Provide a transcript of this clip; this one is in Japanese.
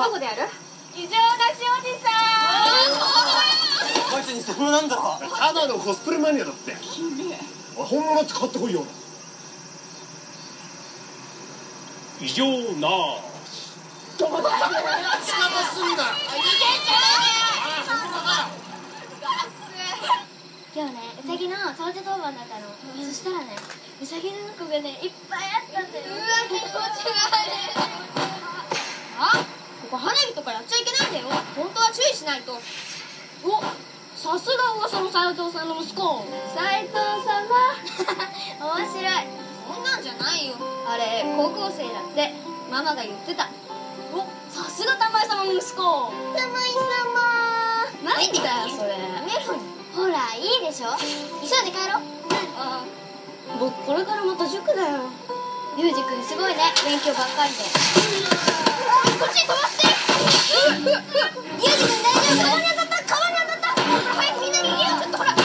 どこでやる？異常なしおじさん。 こいつにそこなんだろ。 ただのコスプレマニアだって。本物って買ってこいよ。異常なし。仕方すんだ。 今日ね、うさぎの掃除当番だったの。そしたらね、うさぎの子がね、いっぱいあったんだよ。うわ、気持ち悪い。あ、ここ花火とかやっちゃいけないんだよ。本当は注意しないと。お、さすが噂の斉藤さんの息子。斉藤様。面白い。そんなんじゃないよ。あれ、高校生だって。ママが言ってた。お、さすが玉井様の息子。玉井様。何だよ、それ。ほら、いいでしょ。急いで帰ろう。ああ、僕これからまた塾だよ。ユージ君すごいね、勉強ばっかりで。こっちに飛ばして。ユージ君大丈夫？川に当たった、川に当たった。早くみんな逃げよう。ちょっとほら。